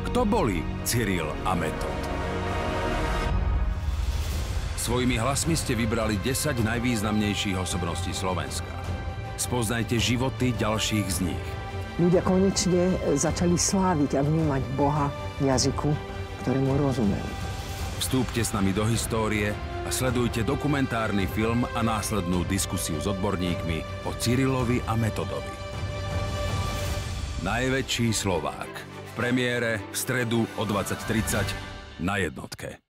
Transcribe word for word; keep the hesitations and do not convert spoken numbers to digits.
Kto boli Cyril a Metod? Svojimi hlasmi ste vybrali desať najvýznamnejších osobností Slovenska. Spoznajte životy ďalších z nich. Ľudia konečne začali sláviť a vnímať Boha v jazyku, ktorému rozumeli. Vstúpte s nami do histórie a sledujte dokumentárny film a následnú diskusiu s odborníkmi o Cyrilovi a Metodovi. Najväčší Slovák. V premiére v stredu o dvadsať tridsať na jednotke.